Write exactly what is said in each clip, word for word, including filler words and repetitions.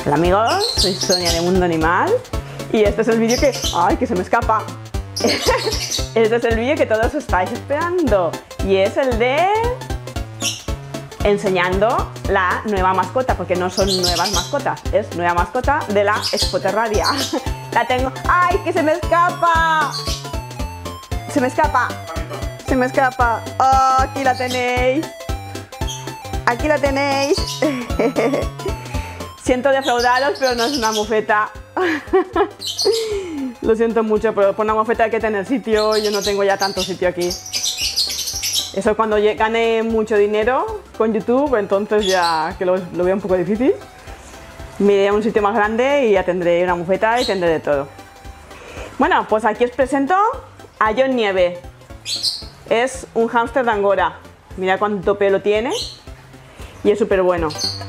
Hola amigos, soy Sonia de Mundo Animal y este es el vídeo que... ¡Ay, que se me escapa! Este es el vídeo que todos estáis esperando y es el de... enseñando la nueva mascota, porque no son nuevas mascotas, es nueva mascota de la Expoterraria. La tengo... ¡Ay, que se me escapa! Se me escapa, se me escapa. Oh, aquí la tenéis. Aquí la tenéis. Siento defraudaros, pero no es una mofeta. Lo siento mucho, pero por una mofeta hay que tener sitio. Yo no tengo ya tanto sitio aquí. Eso cuando gane mucho dinero con YouTube, entonces ya que lo, lo veo un poco difícil. Me iré a un sitio más grande y ya tendré una mofeta y tendré de todo. Bueno, pues aquí os presento a John Nieve. Es un hámster de Angora. Mira cuánto pelo tiene y es súper bueno.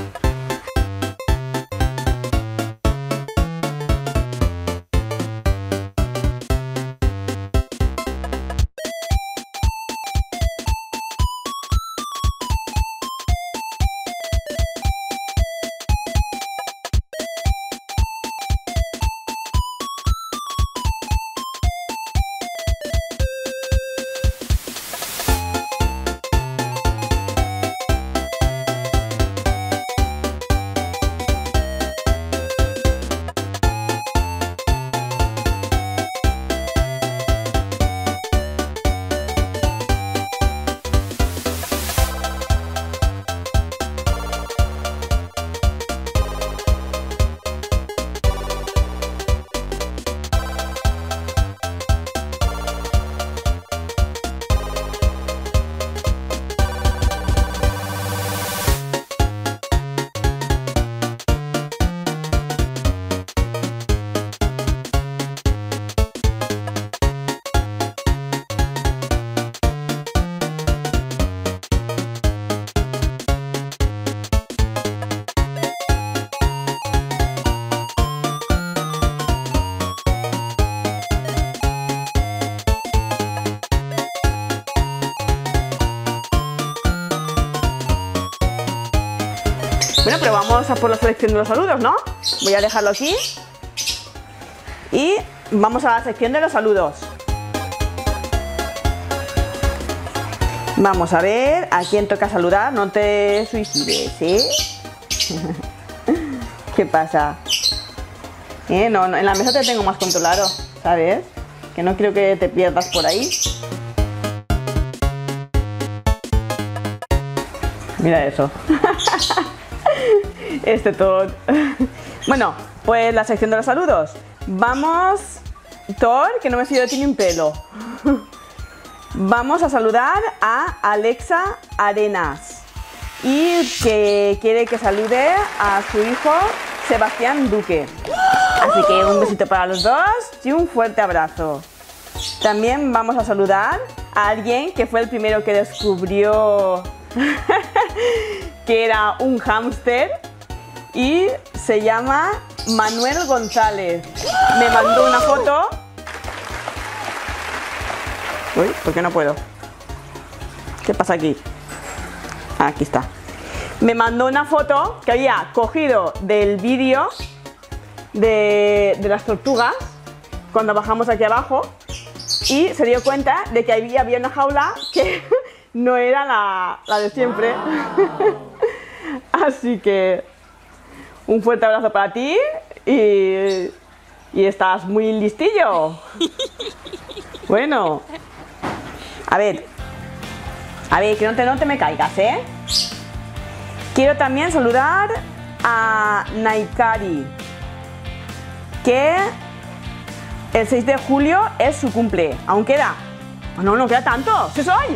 Bueno, pero vamos a por la selección de los saludos, ¿no? Voy a dejarlo aquí. Y vamos a la sección de los saludos. Vamos a ver a quién toca saludar. No te suicides, ¿eh? ¿Qué pasa? ¿Eh? No, no, en la mesa te tengo más controlado, ¿sabes? Que no quiero que te pierdas por ahí. Mira eso. Este Thor. Bueno, pues la sección de los saludos. Vamos, Thor, que no me sido de ti ni un pelo. Vamos a saludar a Alexa Arenas y que quiere que salude a su hijo Sebastián Duque. Así que un besito para los dos y un fuerte abrazo. También vamos a saludar a alguien que fue el primero que descubrió que era un hámster y se llama Manuel González. Me mandó una foto. Uy, ¿por qué no puedo? ¿Qué pasa aquí? Ah, aquí está. Me mandó una foto que había cogido del vídeo de, de las tortugas cuando bajamos aquí abajo y se dio cuenta de que había, había una jaula que no era la, la de siempre. Así que un fuerte abrazo para ti y, y estás muy listillo. Bueno, a ver, a ver, que no te, no te me caigas, ¿eh? Quiero también saludar a Naikari, que el seis de julio es su cumple. ¿Aún queda? No, no queda tanto. ¡Sí soy!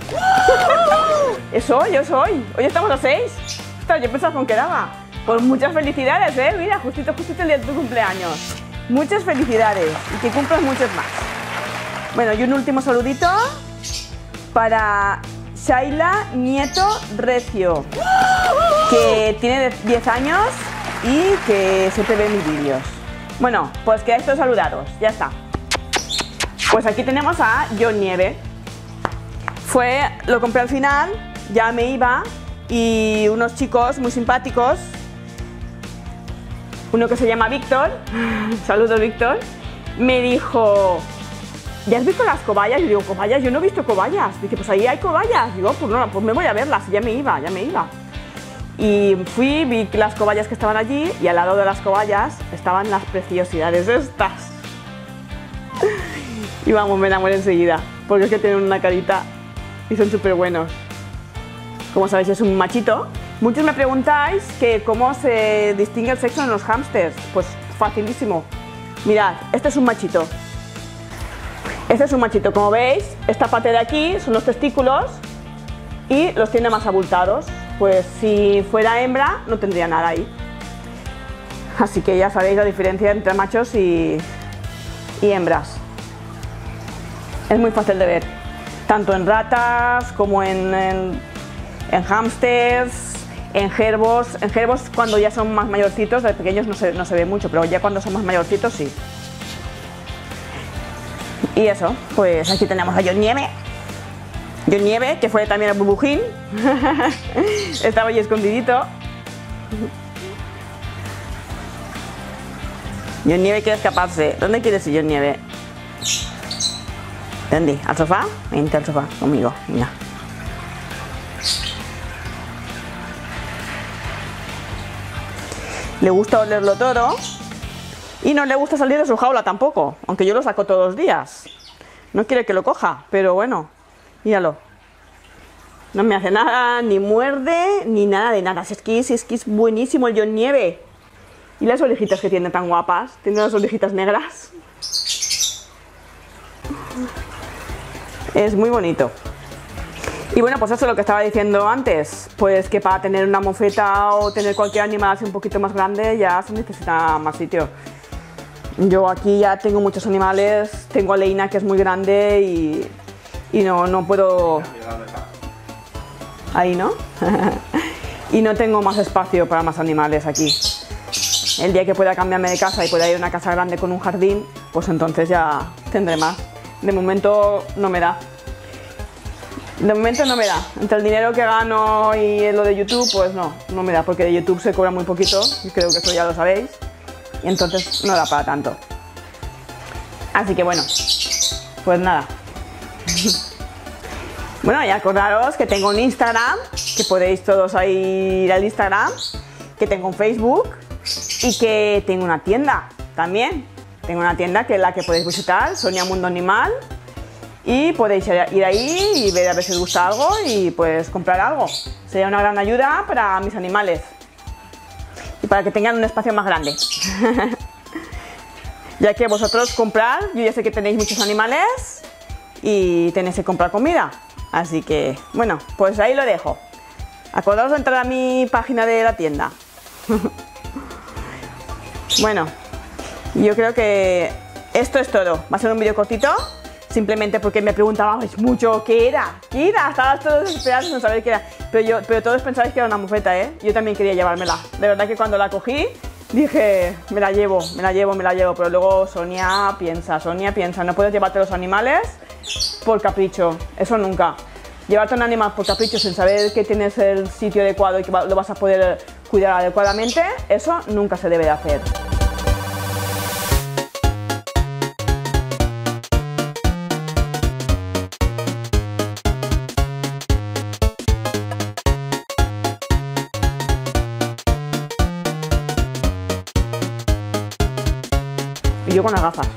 Es hoy, es hoy. Hoy estamos a seis. Ostras, yo pensaba que aún quedaba. Pues muchas felicidades, ¿eh? Mira, justito, justito el día de tu cumpleaños. Muchas felicidades y que cumplas muchos más. Bueno, y un último saludito para Shaila Nieto Recio, que tiene diez años y que siempre ve mis vídeos. Bueno, pues quedáis todos saludados, ya está. Pues aquí tenemos a John Nieve. Fue, lo compré al final, ya me iba, y unos chicos muy simpáticos uno que se llama Víctor, saludos Víctor, me dijo, ¿ya has visto las cobayas? Yo digo, ¿cobayas? Yo no he visto cobayas. Dice, pues ahí hay cobayas. Digo, pues no, pues me voy a verlas. Y ya me iba, ya me iba. Y fui, vi las cobayas que estaban allí y al lado de las cobayas estaban las preciosidades estas. Y vamos, me enamoré enseguida, porque es que tienen una carita y son súper buenos. Como sabéis, es un machito. Muchos me preguntáis que cómo se distingue el sexo en los hámsters. Pues facilísimo. Mirad, este es un machito. Este es un machito, como veis, esta parte de aquí son los testículos y los tiene más abultados. Pues si fuera hembra no tendría nada ahí. Así que ya sabéis la diferencia entre machos y, y hembras. Es muy fácil de ver, tanto en ratas como en, en, en hámsters, en gerbos. En gerbos cuando ya son más mayorcitos, de pequeños no se, no se ve mucho, pero ya cuando son más mayorcitos sí. Y eso, pues aquí tenemos a John Nieve. John Nieve, que fue también el burbujín. Estaba ahí escondidito. John Nieve quiere escaparse. ¿Dónde quieres ir, John Nieve? ¿Dónde? ¿Al sofá? Vente al sofá conmigo, venga. Le gusta olerlo todo. Y no le gusta salir de su jaula tampoco, aunque yo lo saco todos los días. No quiere que lo coja, pero bueno, míralo. No me hace nada, ni muerde, ni nada de nada. Si es que es, es, que es buenísimo el John Nieve. Y las orejitas que tiene tan guapas. Tiene unas orejitas negras. Es muy bonito. Y bueno, pues eso es lo que estaba diciendo antes. Pues que para tener una mofeta o tener cualquier animal así un poquito más grande ya se necesita más sitio. Yo aquí ya tengo muchos animales, tengo a Leina que es muy grande y, y no, no puedo... Ahí, ¿no? Y no tengo más espacio para más animales aquí. El día que pueda cambiarme de casa y pueda ir a una casa grande con un jardín, pues entonces ya tendré más. De momento no me da. De momento no me da. Entre el dinero que gano y lo de YouTube, pues no, no me da, porque de YouTube se cobra muy poquito, y creo que eso ya lo sabéis. Y entonces no da para tanto. Así que bueno, pues nada. Bueno, y acordaros que tengo un Instagram, que podéis todos ahí ir al Instagram, que tengo un Facebook y que tengo una tienda también. Tengo una tienda que es la que podéis visitar, Sonia Mundo Animal, y podéis ir ahí y ver a ver si os gusta algo y pues comprar algo. Sería una gran ayuda para mis animales. Y para que tengan un espacio más grande. Ya que vosotros comprar, yo ya sé que tenéis muchos animales y tenéis que comprar comida. Así que, bueno, pues ahí lo dejo. Acordaos de entrar a mi página de la tienda. Bueno, yo creo que esto es todo. Va a ser un vídeo cortito, simplemente porque me preguntabais mucho qué era. ¿Qué era? Estabas todos desesperados sin saber qué era. Pero, yo, pero todos pensabais que era una mofeta, ¿eh? Yo también quería llevármela. De verdad que cuando la cogí, dije, me la llevo, me la llevo, me la llevo. Pero luego Sonia piensa, Sonia piensa, no puedes llevarte los animales por capricho. Eso nunca. Llevarte un animal por capricho sin saber que tienes el sitio adecuado y que lo vas a poder cuidar adecuadamente, eso nunca se debe de hacer. Y yo con las gafas.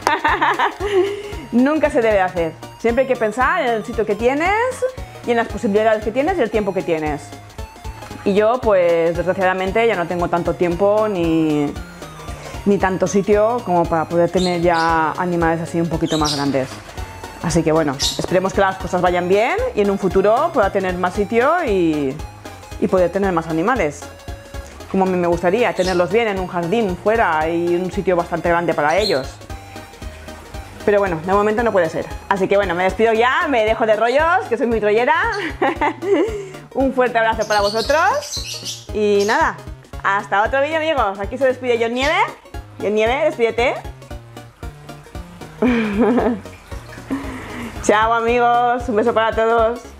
Nunca se debe hacer. Siempre hay que pensar en el sitio que tienes y en las posibilidades que tienes y el tiempo que tienes. Y yo, pues, desgraciadamente ya no tengo tanto tiempo ni, ni tanto sitio como para poder tener ya animales así un poquito más grandes. Así que bueno, esperemos que las cosas vayan bien y en un futuro pueda tener más sitio y, y poder tener más animales. Como a mí me gustaría, tenerlos bien en un jardín fuera y un sitio bastante grande para ellos. Pero bueno, de momento no puede ser. Así que bueno, me despido ya, me dejo de rollos, que soy muy rollera. Un fuerte abrazo para vosotros. Y nada, hasta otro vídeo, amigos. Aquí se despide John Nieve. John Nieve, despídete. Chao, amigos. Un beso para todos.